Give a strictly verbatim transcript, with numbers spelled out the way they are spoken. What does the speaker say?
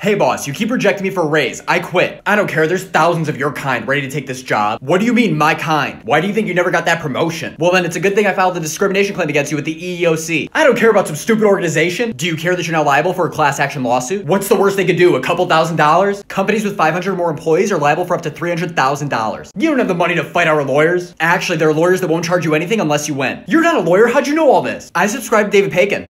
Hey boss, you keep rejecting me for a raise. I quit. I don't care, there's thousands of your kind ready to take this job. What do you mean, my kind? Why do you think you never got that promotion? Well then, it's a good thing I filed a discrimination claim against you with the E E O C. I don't care about some stupid organization. Do you care that you're now liable for a class action lawsuit? What's the worst they could do, a couple thousand dollars? Companies with five hundred or more employees are liable for up to three hundred thousand dollars. You don't have the money to fight our lawyers. Actually, there are lawyers that won't charge you anything unless you win. You're not a lawyer, how'd you know all this? I subscribe to David Pakin.